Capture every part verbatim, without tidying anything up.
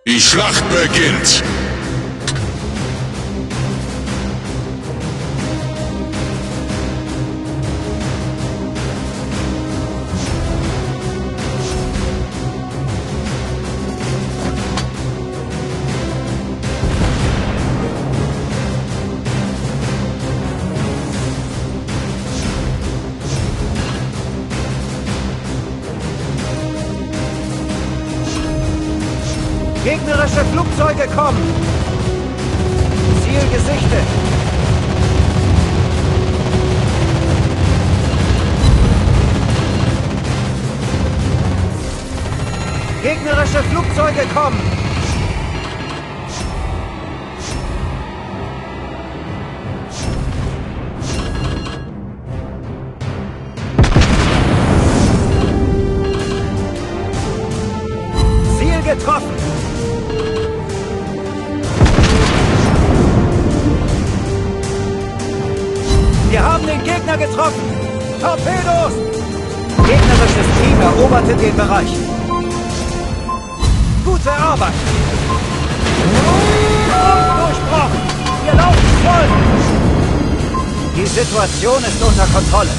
Die Schlacht beginnt! Gegnerische Flugzeuge kommen! Ziel gesichtet! Gegnerische Flugzeuge kommen! Ziel getroffen! Wir haben den Gegner getroffen! Torpedos! Gegnerisches Team eroberte den Bereich. Gute Arbeit! Durchbrochen! Wir laufen voll! Die Situation ist unter Kontrolle.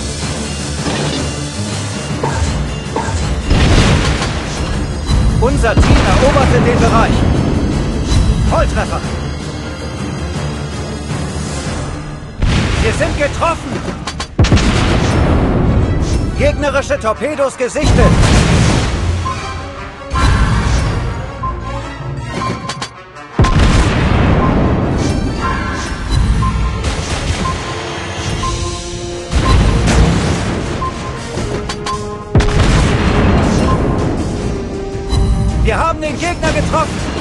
Unser Team eroberte den Bereich. Volltreffer! Wir sind getroffen! Gegnerische Torpedos gesichtet! Wir haben den Gegner getroffen!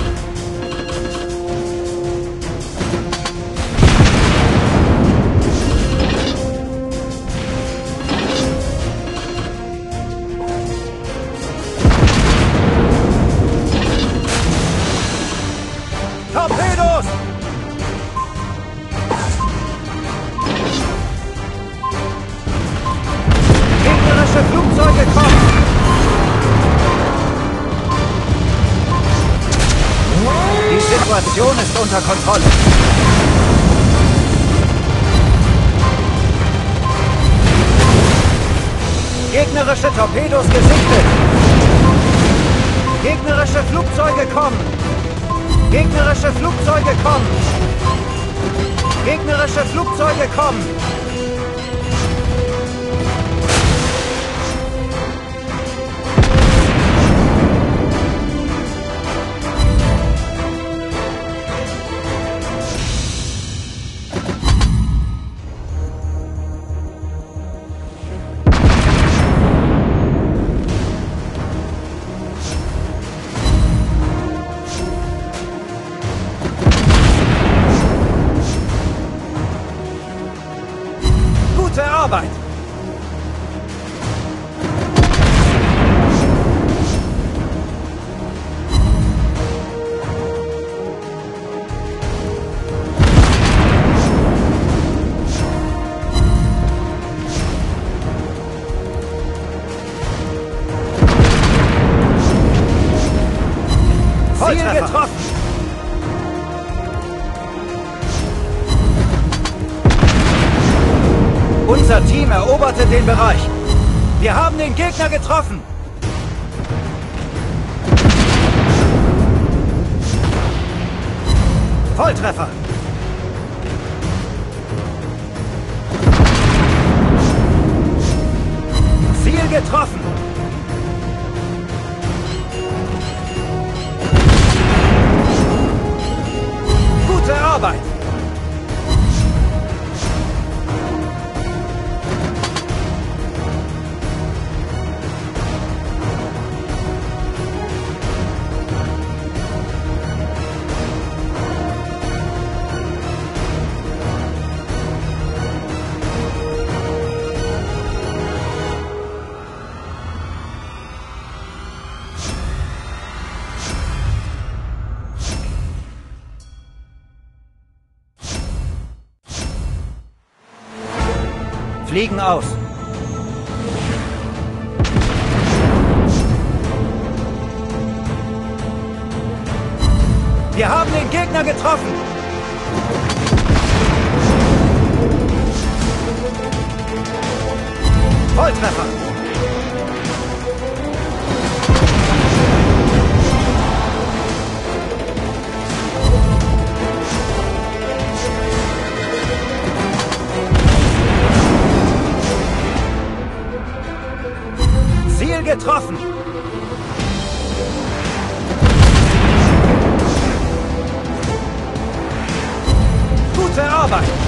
Torpedos! Gegnerische Flugzeuge kommen! Die Situation ist unter Kontrolle. Gegnerische Torpedos gesichtet! Gegnerische Flugzeuge kommen! Gegnerische Flugzeuge kommen! Gegnerische Flugzeuge kommen! Gute Arbeit! Ziel getroffen! Unser Team eroberte den Bereich. Wir haben den Gegner getroffen. Volltreffer. Ziel getroffen. Gute Arbeit. Fliegen aus. Wir haben den Gegner getroffen! Volltreffer! Ziel getroffen! Gute Arbeit!